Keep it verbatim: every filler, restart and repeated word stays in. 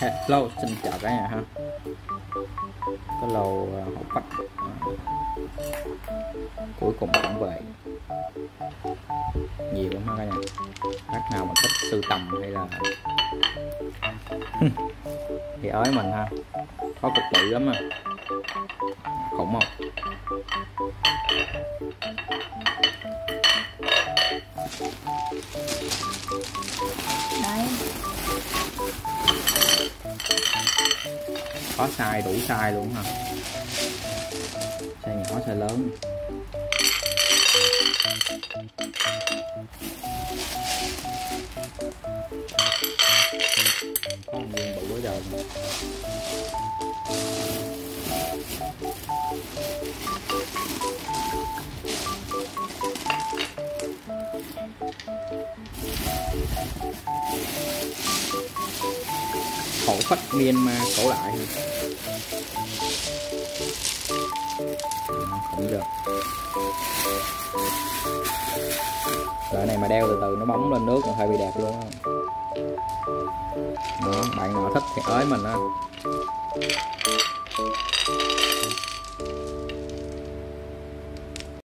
Hello, xin chào cả nhà ha. Cái lô hộp phách cuối cùng cũng về nhiều lắm ha cả nhà. Bác nào mà thích sưu tầm hay là thì ới mình ha, có cục bự lắm à, khủng không? Đấy. Có size đủ size luôn ha, size nhỏ size lớn. Có một viên bự quá trời. Hổ phách Myanmar cổ lại không được. Loại này mà đeo từ từ nó bóng lên nước là hơi bị đẹp luôn á. Đó, bạn nào thích thì ới mình á.